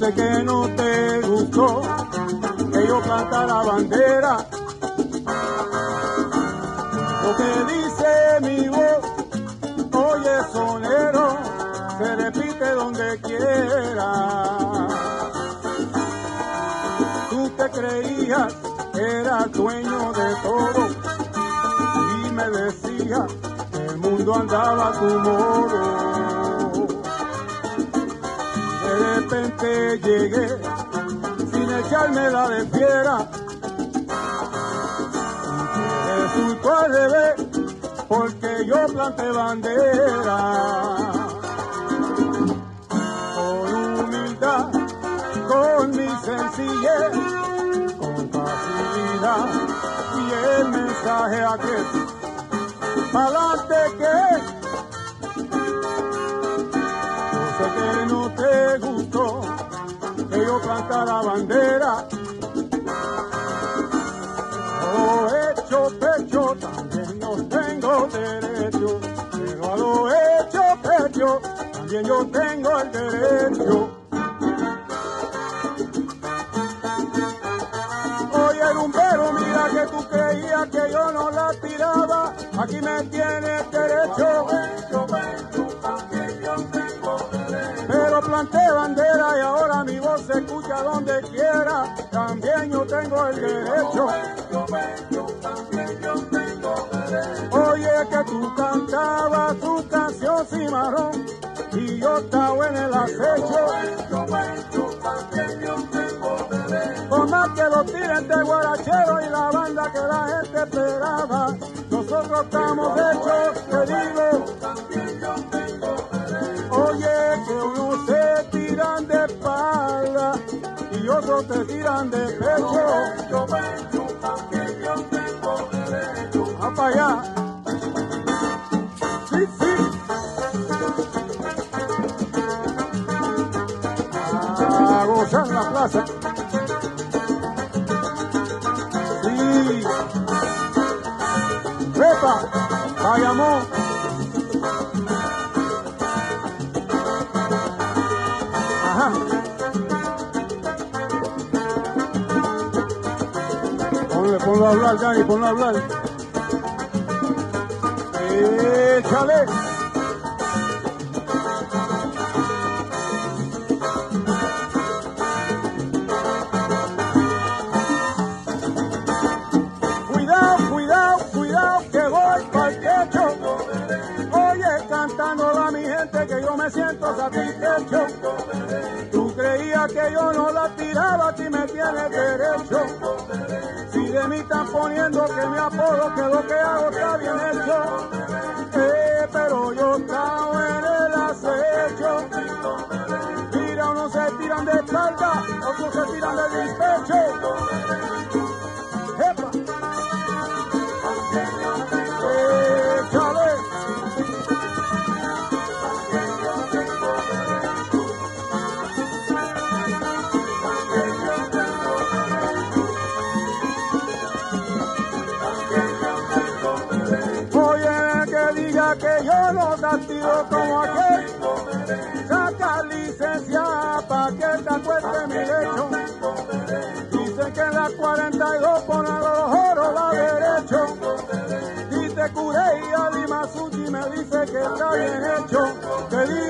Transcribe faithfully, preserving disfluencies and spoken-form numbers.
sé que no te gustó que yo plantara bandera. Lo que dice mi voz, oye sonero, se repite donde quiera. Tú te creías que eras dueño de todo y me decías que el mundo andaba a tu modo. De repente llegué sin echarme la de fiera. Resultó al revés, porque yo planté bandera. Con humildad, con mi sencillez, con facilidad, y el mensaje aquel, pa'lante que yo sé que no te gustó que yo plantara bandera. Lo hecho pecho, también yo tengo derecho, pero a lo hecho pecho, también yo tengo el derecho. Oye, rumbero, mira que tú creías que yo no la tiraba, aquí me tienes derecho. Pero planté bandera y ahora mi voz se escucha donde quiera, también yo tengo el derecho. Oye, que tú cantabas tu canción cimarrón y yo estaba en el acecho. Por más que lo tiren de guarachero y la banda que la gente esperaba, nosotros estamos hechos, te digo. Oye, que unos se tiran de espalda y otros te tiran de pecho. Va para allá. Sí, sí. A gozar la plaza. Sí. Repa, Bayamón. Ajá. Ponle, ponlo a hablar, Dani, ponlo a hablar. Échale. Cuidado, cuidado, cuidado, que voy pa'l techo. Oye, cantándole a mi gente que yo me siento satisfecho. Tú creías que yo no la tiraba, ti me tienes derecho. Si de mí están poniendo que mi apodo, que lo que hago está bien hecho. Eh, pero yo estaba en el acecho. Mira, unos se tiran de espalda, otros se tiran del despecho. ¡Epa! ¡Échale! Que yo no castigo como aquel, saca licencia pa' que te acueste mi lecho. Dicen que en la cuarenta y dos por a los oros va derecho. Dice Curey y Adimasuchi me dice que está bien hecho. Que